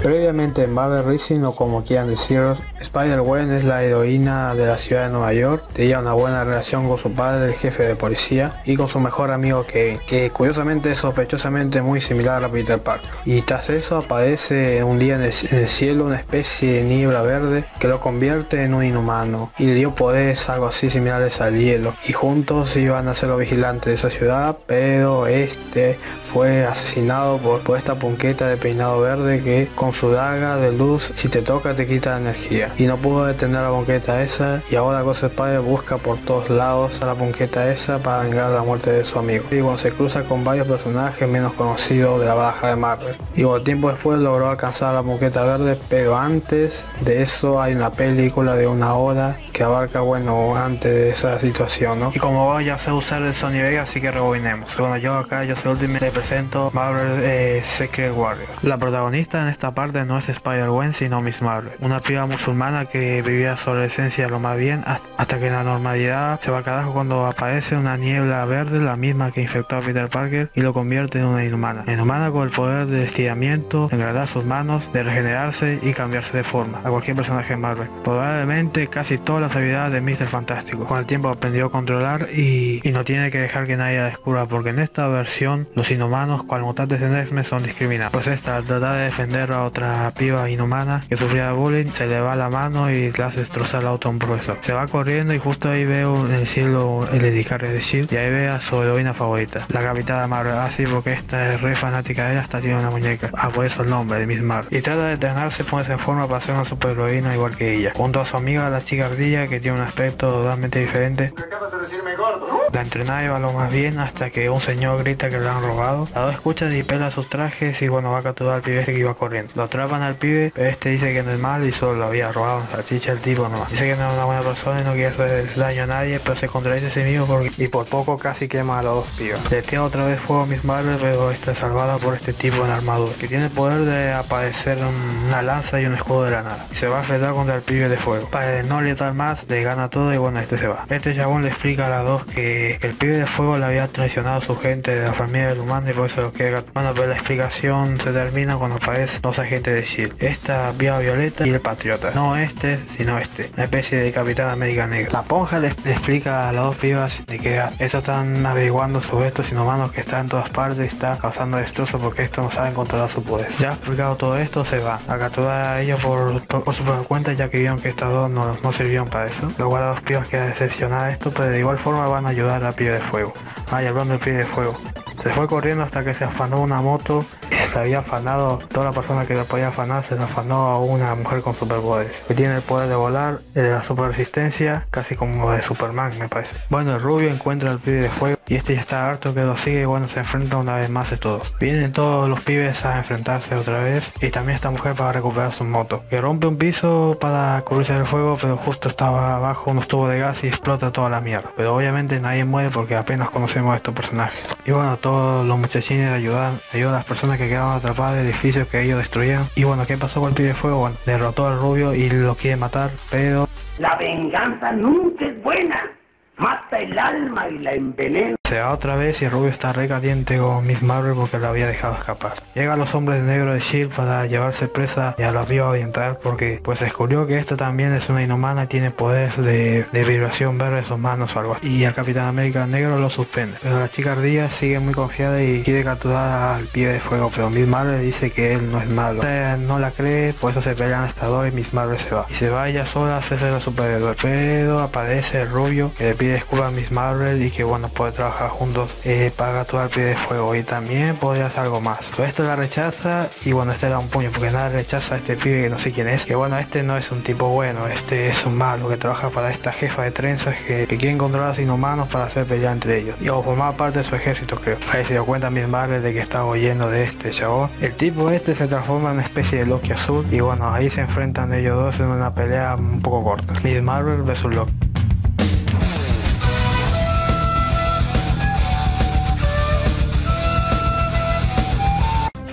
Previamente en Marvel Rising, o como quieran decirlo, Spider-Gwen es la heroína de la ciudad de Nueva York. Tenía una buena relación con su padre, el jefe de policía, y con su mejor amigo Kevin, que curiosamente es sospechosamente muy similar a Peter Parker. Y tras eso aparece un día en el cielo una especie de niebla verde que lo convierte en un inhumano y le dio poderes algo así similares al hielo, y juntos iban a ser los vigilantes de esa ciudad, pero este fue asesinado por esta punqueta de peinado verde que con su daga de luz, si te toca te quita la energía, y no pudo detener a la punqueta esa, y ahora Ghost Spider busca por todos lados a la punqueta esa para vengar la muerte de su amigo. Y cuando se cruza con varios personajes menos conocidos de la baraja de Marvel, y por tiempo después logró alcanzar a la punqueta verde, pero antes de eso hay una película de 1 hora que abarca, bueno, antes de esa situación, ¿no? Y como voy ya sé usar el Sony Vegas, así que rebobinemos. Bueno, yo soy Ultimate, le presento Marvel Secret Warrior. La protagonista en esta parte no es Spider-Gwen, sino Miss Marvel, una piba musulmana que vivía su adolescencia lo más bien hasta que la normalidad se va al carajo cuando aparece una niebla verde, la misma que infectó a Peter Parker y lo convierte en una inhumana. Inhumana con el poder de estiramiento, engrandar sus manos, de regenerarse y cambiarse de forma a cualquier personaje de Marvel. Probablemente casi todas las habilidades de Mr. Fantástico. Con el tiempo aprendió a controlar y no tiene que dejar que nadie la descubra, porque en esta versión los inhumanos cual mutantes en X-Men son discriminados. Pues esta, al tratar de defender a otra piba inhumana que sufría bullying, se le va la mano y le hace destrozar el auto a un profesor. Se va corriendo y justo ahí veo en el cielo el Edicar de Shield, y ahí ve a su heroína favorita, la Capitana Marvel. Así porque esta es re fanática de ella, hasta tiene una muñeca. Por eso el nombre de Miss Marvel. Y trata de entrenarse, ponerse en forma para ser una superheroína igual que ella, junto a su amiga la chica ardilla, que tiene un aspecto totalmente diferente. Acabas de decirme gordo. La entrenada iba lo más bien hasta que un señor grita que lo han robado. Las dos escuchan y pela sus trajes y bueno, va a capturar al pibe este que iba corriendo. Lo atrapan al pibe, pero este dice que no es mal y solo lo había robado una salchicha el tipo nomás. Dice que no es una buena persona y no quiere hacer daño a nadie, pero se contradice a sí mismo y por poco casi quema a los dos pibes. Le tira otra vez fuego a Miss Marvel, pero está salvada por este tipo en armadura, que tiene el poder de aparecer una lanza y un escudo de la nada. Y se va a enfrentar contra el pibe de fuego. Para no letar más, le gana todo y bueno, este se va. Este chabón le explica a las dos que el pibe de fuego le había traicionado a su gente de la familia del humano y por eso lo quiere. Bueno, pero la explicación se termina cuando aparecen dos agentes de Shield. Esta vía violeta y el patriota. No este, sino este. Una especie de Capitán América negra. La ponja le explica a las dos pibas de que estos están averiguando sobre estos inhumanos que están en todas partes y está causando destrozos porque estos no saben controlar su poder. Ya explicado todo esto, se va a capturar a ellos por su propia cuenta, ya que vieron que estas dos no sirvieron para eso. Luego a las dos pibas queda decepcionada esto, pero de igual forma van a ayudar al pibe de fuego. Y hablando del pibe de fuego, se fue corriendo hasta que se afanó una moto y se había afanado, toda la persona que la podía afanar se la afanó a una mujer con superpoderes, que tiene el poder de volar, de la super resistencia, casi como de Superman me parece. Bueno, el rubio encuentra al pibe de fuego y este ya está harto que lo sigue y bueno, se enfrenta una vez más a todos. Vienen todos los pibes a enfrentarse otra vez y también esta mujer para recuperar su moto, que rompe un piso para cubrirse del fuego, pero justo estaba abajo unos tubos de gas y explota toda la mierda. Pero obviamente nadie muere porque apenas conocemos a estos personajes. Y bueno, todos los muchachines ayudan a las personas que quedaban atrapadas de edificios que ellos destruían. Y bueno, ¿qué pasó con el pibe de fuego? Bueno, derrotó al rubio y lo quiere matar, pero la venganza nunca es buena. Mata el alma y la envenena. Se va otra vez y el rubio está re caliente con Miss Marvel porque la había dejado escapar. Llegan los hombres negros de Shield para llevarse presa y a la piba oriental porque pues se descubrió que esta también es una inhumana y tiene poderes de vibración verde en sus manos o algo así. Y al Capitán América negro lo suspende. Pero la chica ardilla sigue muy confiada y quiere capturar al pibe de fuego, pero Miss Marvel dice que él no es malo. Ella no la cree, por eso se pelean estas dos y Miss Marvel se va. Y se va ella sola a hacerse la superhéroe. Pero aparece el rubio que le pide disculpas a Miss Marvel y que bueno, puede trabajar juntos para capturar al pibe de fuego y también podría hacer algo más. Pero esto la rechaza y bueno, este le da un puño porque nada rechaza a este pibe que no sé quién es, que bueno, este no es un tipo bueno, este es un malo que trabaja para esta jefa de trenzas que quieren controlar a los inhumanos para hacer pelear entre ellos y o formar parte de su ejército, creo. Ahí se dio cuenta Miss Marvel de que estaba oyendo de este chabón. El tipo este se transforma en una especie de Loki azul y bueno, ahí se enfrentan ellos dos en una pelea un poco corta. Miss Marvel versus Loki.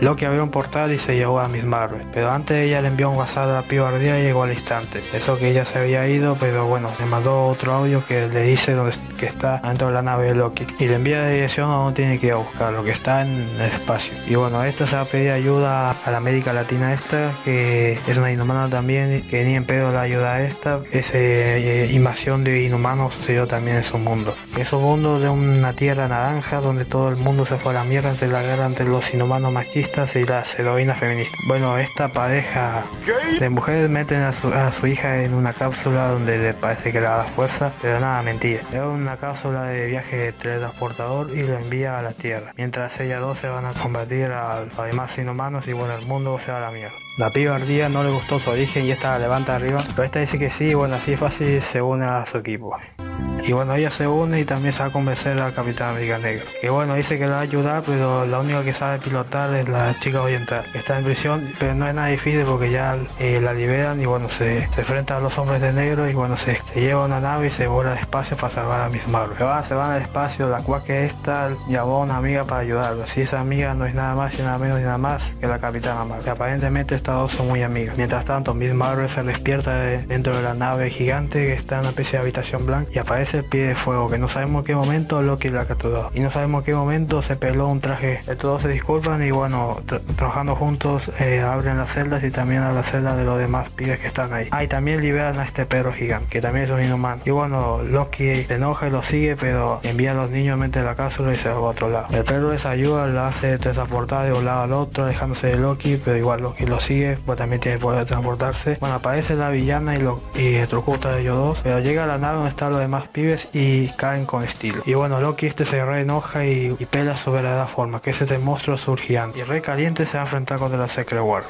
Loki abrió un portal y se llevó a Miss Marvel, pero antes ella le envió un WhatsApp a la piba ardilla y llegó al instante. Eso que ella se había ido, pero bueno, le mandó otro audio que le dice que está dentro de la nave de Loki y le envía la dirección a donde tiene que ir a buscar, lo que está en el espacio. Y bueno, esto se va a pedir ayuda a la América Latina esta, que es una inhumana también, que ni en pedo la ayuda a esta. Esa invasión de inhumanos sucedió también en su mundo. Es un mundo de una tierra naranja donde todo el mundo se fue a la mierda entre la guerra entre los inhumanos machistas y las heroínas feministas. Bueno, esta pareja de mujeres meten a su hija en una cápsula donde le parece que le da fuerza, pero nada, mentira. Es una cápsula de viaje de teletransportador y lo envía a la Tierra, mientras ellas dos se van a combatir a los demás inhumanos y bueno, el mundo se va a la mierda. La piba ardilla no le gustó su origen y esta la levanta arriba, pero esta dice que sí, bueno, así fácil se une a su equipo. Y bueno, ella se une y también se va a convencer al Capitán América Negro, que bueno, dice que la va a ayudar, pero la única que sabe pilotar es la chica oriental, que está en prisión, pero no es nada difícil porque ya la liberan y bueno, se enfrenta a los hombres de negro y bueno, se lleva una nave y se vuela al espacio para salvar a Miss Marvel. Se van al espacio, la cual que esta llamó a una amiga para ayudarlo, si esa amiga no es nada más y nada menos y nada más que la Capitana Marvel, que aparentemente estas dos son muy amigas. Mientras tanto, Miss Marvel se despierta dentro de la nave gigante que está en una especie de habitación blanca y aparece el pie de fuego, que no sabemos en qué momento Loki la capturó y no sabemos en qué momento se peló un traje. Todos se disculpan y bueno, trabajando juntos abren las celdas y también a las celdas de los demás pibes que están ahí. Y también liberan a este perro gigante, que también es un inhumano. Y bueno, Loki se enoja y lo sigue, pero envía a los niños, mete la cápsula y se va a otro lado. El perro les ayuda, la hace transportar de un lado al otro, alejándose de Loki, pero igual Loki lo sigue, pues también tiene poder de transportarse. Bueno, aparece la villana y electrocuta a ellos dos, pero llega a la nave donde están los demás pibes y caen con estilo. Y bueno, Loki se re enoja y pela su verdadera forma, que es este monstruo azul gigante. Y re caliente se va a enfrentar contra la Secret Warrior.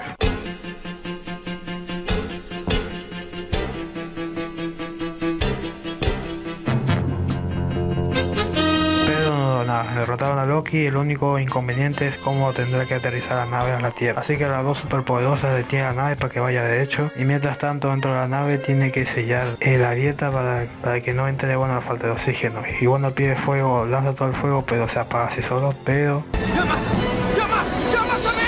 Derrotaron a Loki, el único inconveniente es cómo tendrá que aterrizar la nave a la Tierra. Así que las dos superpoderosas detienen la nave para que vaya derecho y mientras tanto dentro de la nave tiene que sellar la grieta para que no entre bueno la falta de oxígeno. Y bueno, el pie de fuego lanza todo el fuego pero se apaga así solo, pero... ¡Llamas a mí!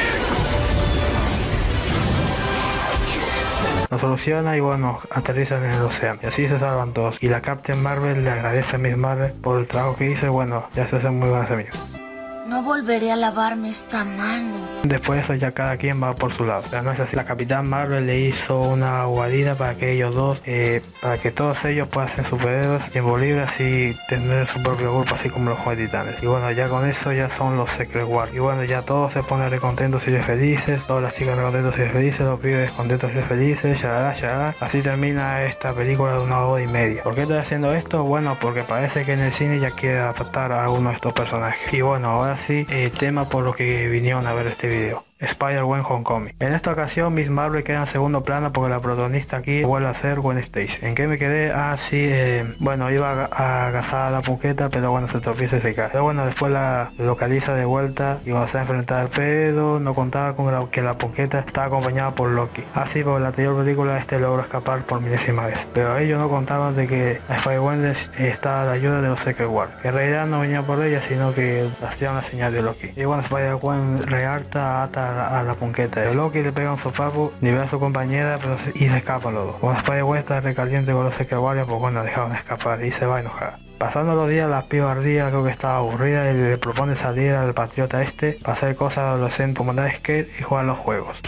Lo soluciona y bueno, aterrizan en el océano y así se salvan todos y la Captain Marvel le agradece a Miss Marvel por el trabajo que hizo y bueno, ya se hacen muy buenos amigos. No volveré a lavarme esta mano. Después de eso ya cada quien va por su lado. Pero no es así. La Capitán Marvel le hizo una guarida para que ellos dos, para que todos ellos puedan ser superhéroes y envolver así tener su propio grupo así como los Jóvenes Titanes. Y bueno, ya con eso ya son los Secret Wars. Y bueno, ya todos se ponen recontentos y felices, todas las chicas recontentos y felices, los pibes contentos y felices, shalala. Así termina esta película de 1 hora y media. ¿Por qué estoy haciendo esto? Bueno, porque parece que en el cine ya quiere adaptar a uno de estos personajes. Y bueno, ahora sí, tema por lo que vinieron a ver este video. Spider-Gwen Homecoming. En esta ocasión Miss Marvel queda en segundo plano porque la protagonista aquí vuelve a ser Gwen Stacy. ¿En qué me quedé? Bueno, iba a agazar a la punqueta, pero bueno, se tropieza y se cae. Pero bueno, después la localiza de vuelta y va a enfrentar, pero no contaba con que la punqueta estaba acompañada por Loki. Así por la anterior película logró escapar por milésima vez. Pero ellos no contaban de que a Spider-Gwen estaba la ayuda de los Secret Wars, que en realidad no venía por ella, sino que hacía una señal de Loki. Y bueno, Spider-Gwen ata a la punqueta. El Loki le pega un sopapo, libera a su compañera y se escapan los dos. Cuando Spider-Gwen está recaliente con los Secret Warriors, pues bueno, dejaron escapar y se va a enojar. Pasando los días, la piba ardilla creo que estaba aburrida y le propone salir al patriota para hacer cosas adolescentes como andar skate y jugar los juegos.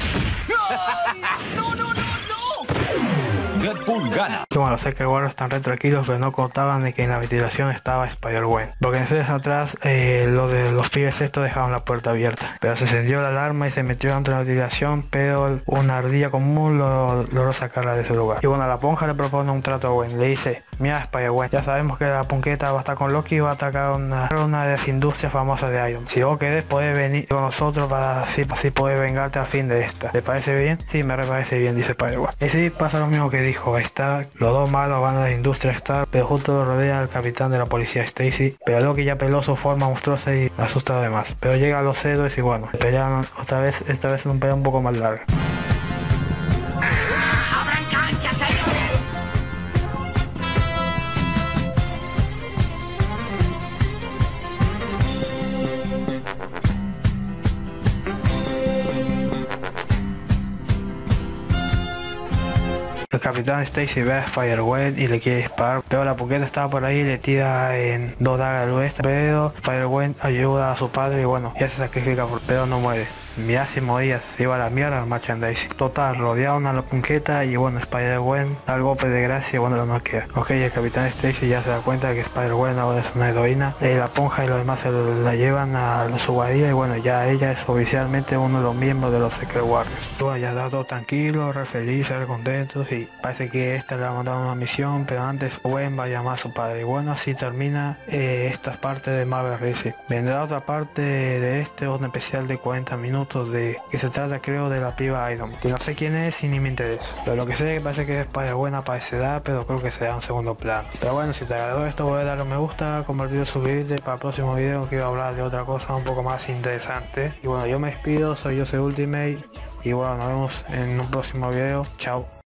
Deadpool gana. Y bueno, los Secret Warriors están re tranquilos, pero no contaban de que en la ventilación estaba Spider-Gwen. Porque en series atrás, lo de los pibes estos dejaron la puerta abierta. Pero se encendió la alarma y se metió dentro de la ventilación, pero una ardilla común logró sacarla de ese lugar. Y bueno, la ponja le propone un trato a Gwen. Le dice, mira Spider-Gwen, ya sabemos que la punqueta va a estar con Loki y va a atacar una de las industrias famosas de Iron. Si vos querés, podés venir con nosotros para así poder vengarte al fin de esta. ¿Te parece bien? Sí, me parece bien, dice Spider-Gwen. Y sí, pasa lo mismo que dijo Stark. Los dos malos van a la industria Stark, pero justo lo rodea al capitán de la policía Stacy. Pero Loki ya peló su forma monstruosa y asusta a los demás. Pero llega a los héroes y bueno, pelean esta vez en un pelea un poco más larga. ¡Abran cancha, señores! El Capitán Stacy ve a Spider-Gwen y le quiere disparar, pero la Puqueta estaba por ahí y le tira en 2 dagas al oeste, pero Spider-Gwen ayuda a su padre y bueno, ya se sacrifica, pero no muere. Ya se moría, se iba a la mierda el merchandising. Total, rodearon a la Punqueta y bueno, Spider-Gwen da el golpe de gracia y bueno, lo noquea. Ok, el Capitán Stacy ya se da cuenta de que Spider-Gwen ahora es una heroína. La Ponja y los demás se la llevan a su guarida y bueno, ya ella es oficialmente uno de los miembros de los Secret Warriors. Bueno, ya está todo tranquilo, re feliz, re contentos y parece que esta le va a mandar una misión, pero antes Gwen va a llamar a su padre. Y bueno, así termina esta parte de Marvel Racing. Vendrá otra parte de un especial de 40 minutos de que se trata, creo, de la piba Iron, que no sé quién es y ni me interesa, pero lo que sé es que parece que es Spider-Gwen aparecerá, pero creo que será en segundo plano. Pero bueno, si te agradó esto, voy a darle un me gusta, compartir, suscribirte. Para el próximo video quiero hablar de otra cosa un poco más interesante. Y bueno, yo me despido, soy Jose Ultimate y bueno, nos vemos en un próximo video. Chao.